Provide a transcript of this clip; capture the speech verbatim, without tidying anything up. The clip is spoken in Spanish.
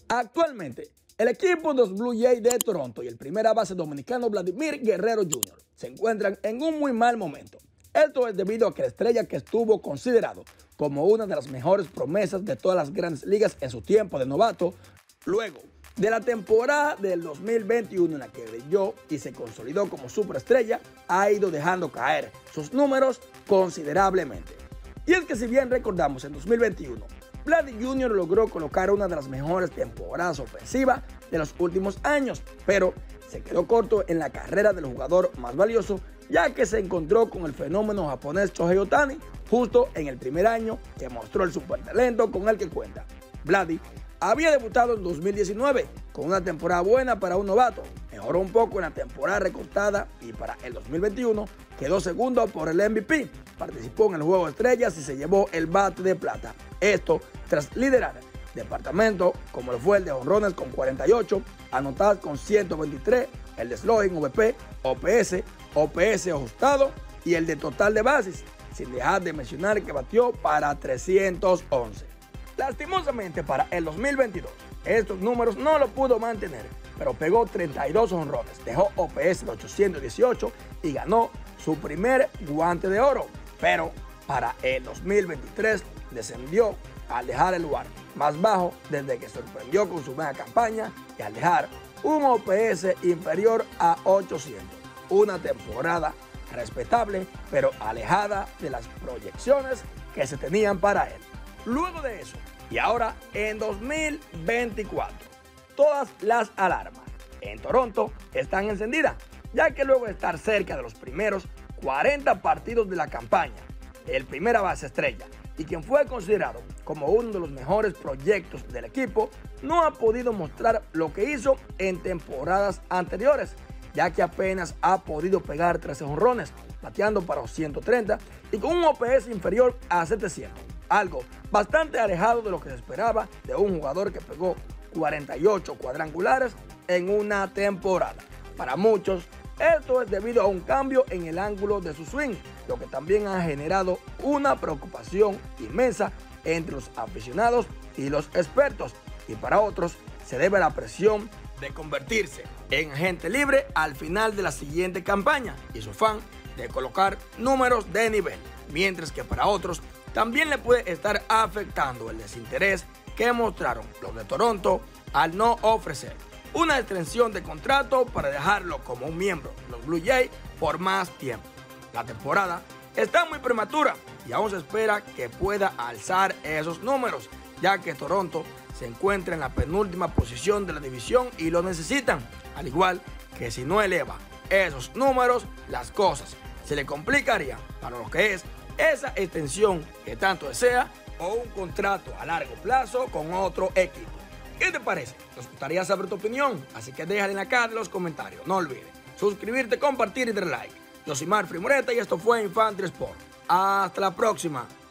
Actualmente, el equipo de los Blue Jays de Toronto y el primera base dominicano Vladimir Guerrero junior se encuentran en un muy mal momento. Esto es debido a que la estrella que estuvo considerado como una de las mejores promesas de todas las grandes ligas en su tiempo de novato, luego de la temporada del dos mil veintiuno en la que brilló y se consolidó como superestrella, ha ido dejando caer sus números considerablemente. Y es que si bien recordamos en dos mil veintiuno, Vladdy junior logró colocar una de las mejores temporadas ofensivas de los últimos años, pero se quedó corto en la carrera del jugador más valioso, ya que se encontró con el fenómeno japonés Shohei Ohtani justo en el primer año que mostró el supertalento con el que cuenta. Vladdy había debutado en dos mil diecinueve con una temporada buena para un novato, mejoró un poco en la temporada recortada y para el dos mil veintiuno quedó segundo por el M V P, participó en el Juego de Estrellas y se llevó el bate de plata. Esto tras liderar departamento como lo fue el de jonrones con cuarenta y ocho, anotadas con ciento veintitrés, el de slugging, O V P, O P S, O P S ajustado y el de total de bases, sin dejar de mencionar que batió para trescientos once. Lastimosamente para el dos mil veintidós, estos números no lo pudo mantener, pero pegó treinta y dos jonrones, dejó O P S de ochocientos dieciocho y ganó su primer guante de oro. Pero para el dos mil veintitrés descendió al dejar el lugar más bajo desde que sorprendió con su buena campaña y al dejar un O P S inferior a ochocientos. Una temporada respetable, pero alejada de las proyecciones que se tenían para él. Luego de eso, y ahora en dos mil veinticuatro, todas las alarmas en Toronto están encendidas, ya que luego de estar cerca de los primeros cuarenta partidos de la campaña, el primera base estrella y quien fue considerado como uno de los mejores proyectos del equipo, no ha podido mostrar lo que hizo en temporadas anteriores, ya que apenas ha podido pegar trece jonrones, bateando para ciento treinta y con un O P S inferior a setecientos. Algo bastante alejado de lo que se esperaba de un jugador que pegó cuarenta y ocho cuadrangulares en una temporada. Para muchos, esto es debido a un cambio en el ángulo de su swing, lo que también ha generado una preocupación inmensa entre los aficionados y los expertos, y para otros se debe a la presión de convertirse en agente libre al final de la siguiente campaña y su afán de colocar números de nivel, mientras que para otros también le puede estar afectando el desinterés que mostraron los de Toronto al no ofrecer una extensión de contrato para dejarlo como un miembro de los Blue Jays por más tiempo. La temporada está muy prematura y aún se espera que pueda alzar esos números, ya que Toronto se encuentra en la penúltima posición de la división y lo necesitan, al igual que si no eleva esos números, las cosas se le complicarían para lo que es esa extensión que tanto desea o un contrato a largo plazo con otro equipo. ¿Qué te parece? Nos gustaría saber tu opinión, así que déjala en la caja de los comentarios. No olvides suscribirte, compartir y dar like. Yo soy Marfri Moreta y esto fue Infantry Sport. Hasta la próxima.